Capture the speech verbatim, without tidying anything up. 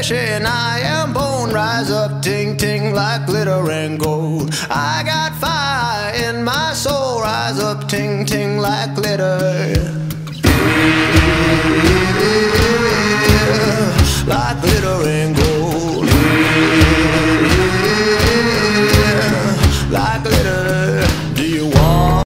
flesh and I am bone. Rise up, ting ting, like glitter and gold. I got fire in my soul. Rise up, ting ting, like glitter.